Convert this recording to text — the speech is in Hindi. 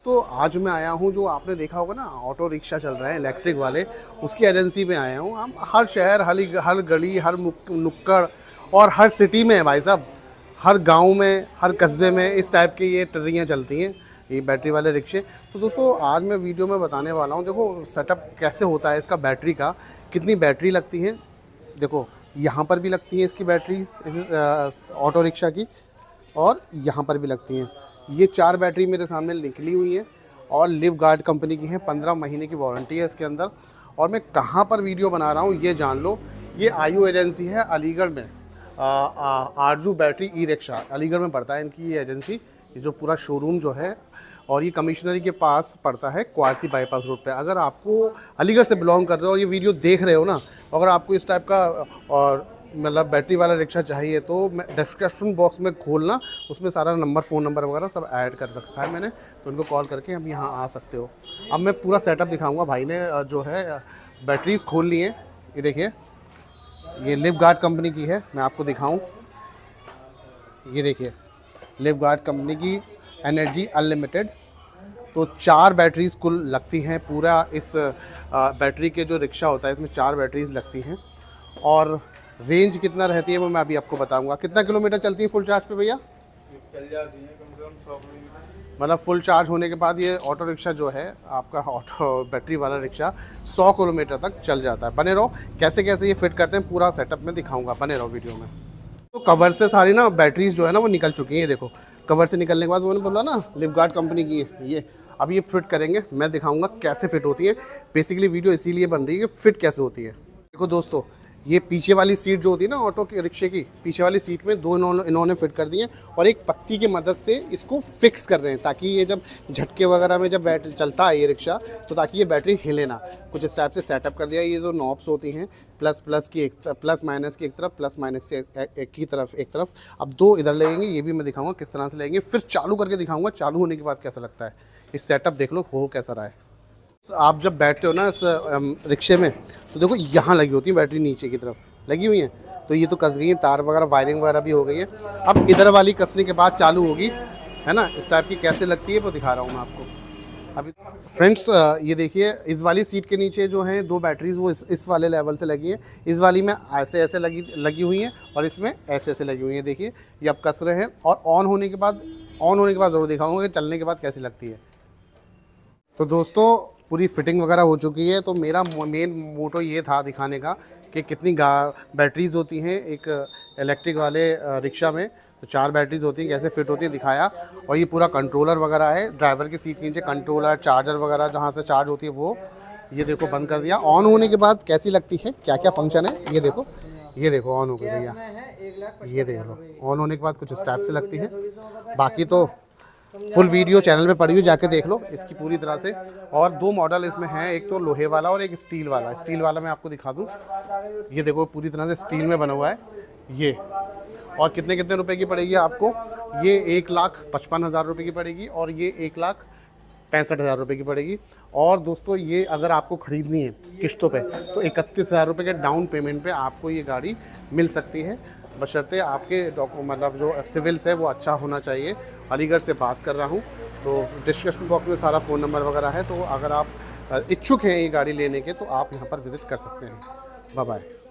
तो आज मैं आया हूँ, जो आपने देखा होगा ना ऑटो रिक्शा चल रहे हैं इलेक्ट्रिक वाले, उसकी एजेंसी में आया हूँ। हम हर शहर, हर गली, हर नुक्कड़ और हर सिटी में है भाई साहब, हर गांव में, हर कस्बे में इस टाइप की ये ट्रेनियाँ चलती हैं, ये बैटरी वाले रिक्शे। तो दोस्तों आज मैं वीडियो में बताने वाला हूँ, देखो सेटअप कैसे होता है इसका, बैटरी का कितनी बैटरी लगती है। देखो यहाँ पर भी लगती है इसकी बैटरीज, इस ऑटो रिक्शा की, और यहाँ पर भी लगती हैं। ये 4 बैटरी मेरे सामने निकली हुई है और लिव गार्ड कंपनी की है। 15 महीने की वारंटी है इसके अंदर। और मैं कहाँ पर वीडियो बना रहा हूँ ये जान लो, ये आयु एजेंसी है अलीगढ़ में। आरजू बैटरी ई रिक्शा अलीगढ़ में पड़ता है इनकी ये एजेंसी, ये जो पूरा शोरूम जो है, और ये कमिश्नरी के पास पड़ता है, क्वारसी बाईपास रोड पे। अगर आपको अलीगढ़ से बिलोंग कर रहे हो और ये वीडियो देख रहे हो ना, अगर आपको इस टाइप का और मतलब बैटरी वाला रिक्शा चाहिए तो मैं डिस्क्रिप्शन बॉक्स में खोलना, उसमें सारा नंबर, फ़ोन नंबर वगैरह सब ऐड कर रखा है मैंने, तो उनको कॉल करके हम यहाँ आ सकते हो। अब मैं पूरा सेटअप दिखाऊंगा। भाई ने जो है बैटरीज खोल ली हैं, ये देखिए, ये लिव गार्ड कंपनी की है। मैं आपको दिखाऊं, ये देखिए लिव गार्ड कंपनी की एनर्जी अनलिमिटेड। तो 4 बैटरीज कुल लगती हैं। पूरा इस बैटरी के जो रिक्शा होता है इसमें 4 बैटरीज लगती हैं। और रेंज कितना रहती है वो मैं अभी आपको बताऊंगा। कितना किलोमीटर चलती है फुल चार्ज पे भैया? चल जाती है कम से कम 100 किलोमीटर। मतलब फुल चार्ज होने के बाद ये ऑटो रिक्शा जो है आपका, ऑटो बैटरी वाला रिक्शा 100 किलोमीटर तक चल जाता है। बने रहो, कैसे कैसे ये फिट करते हैं पूरा सेटअप में दिखाऊंगा, बने रहो वीडियो में। तो कवर से सारी ना बैटरीज जो है ना वो निकल चुकी हैं। ये देखो कवर से निकलने के बाद, उन्होंने बोला ना लिव गार्ड कंपनी की है ये। अब ये फिट करेंगे, मैं दिखाऊंगा कैसे फिट होती है। बेसिकली वीडियो इसीलिए बन रही है कि फिट कैसे होती है। देखो दोस्तों, ये पीछे वाली सीट जो होती है ना ऑटो के रिक्शे की, पीछे वाली सीट में 2 इन्होंने फिट कर दी है और एक पत्ती की मदद से इसको फिक्स कर रहे हैं, ताकि ये जब झटके वगैरह में जब बैटरी चलता है ये रिक्शा, तो ताकि ये बैटरी हिले ना। कुछ इस टाइप से सेटअप कर दिया। ये जो नॉब्स होती हैं, प्लस की एक तरफ, प्लस माइनस की एक तरफ, प्लस माइनस से एक तरफ। अब 2 इधर लगेंगे, ये भी मैं दिखाऊंगा किस तरह से लगेंगे, फिर चालू करके दिखाऊंगा चालू होने के बाद कैसा लगता है। इस सेटअप देख लो हो कैसा रहा है। आप जब बैठते हो ना इस रिक्शे में, तो देखो यहाँ लगी होती है बैटरी, नीचे की तरफ लगी हुई है। तो ये तो कस गई है, तार वगैरह, वायरिंग वगैरह भी हो गई है। अब इधर वाली कसने के बाद चालू होगी, है ना। इस टाइप की कैसे लगती है वो दिखा रहा हूँ मैं आपको अभी। फ्रेंड्स ये देखिए, इस वाली सीट के नीचे जो हैं 2 बैटरीज वो इस वाले लेवल से लगी हैं। इस वाली में ऐसे लगी हुई हैं और इसमें ऐसे लगी हुई हैं। देखिए ये अब कस रहे हैं, और ऑन होने के बाद ज़रूर दिखाऊंगा कि चलने के बाद कैसी लगती है। तो दोस्तों पूरी फिटिंग वगैरह हो चुकी है। तो मेरा मेन मोटो ये था दिखाने का कि कितनी बैटरीज़ होती हैं एक इलेक्ट्रिक वाले रिक्शा में। तो 4 बैटरीज होती हैं, कैसे फिट होती है दिखाया। और ये पूरा कंट्रोलर वगैरह है, ड्राइवर की सीट के नीचे कंट्रोलर, चार्जर वगैरह जहाँ से चार्ज होती है वो, ये देखो बंद कर दिया। ऑन होने के बाद कैसी लगती है, क्या क्या फंक्शन है ये देखो। ये देखो ऑन हो गई भैया, ये देख लो ऑन होने के बाद कुछ इस टाइप से लगती है। बाकी तो फुल वीडियो चैनल पे पड़ी हुई, जाके देख लो इसकी पूरी तरह से। और 2 मॉडल इसमें हैं, एक तो लोहे वाला और एक स्टील वाला। स्टील वाला मैं आपको दिखा दूं, ये देखो पूरी तरह से स्टील में बना हुआ है ये। और कितने रुपए की पड़ेगी आपको? ये 1,55,000 रुपये की पड़ेगी और ये 1,65,000 रुपये की पड़ेगी। और दोस्तों ये अगर आपको ख़रीदनी है किस्तों पे, तो 31,000 रुपये के डाउन पेमेंट पे आपको ये गाड़ी मिल सकती है, बशर्ते आपके मतलब जो सिविल्स है वो अच्छा होना चाहिए। अलीगढ़ से बात कर रहा हूँ। तो डिस्क्रिप्शन बॉक्स में सारा फ़ोन नंबर वगैरह है। तो अगर आप इच्छुक हैं ये गाड़ी लेने के, तो आप यहाँ पर विज़िट कर सकते हैं। Bye bye.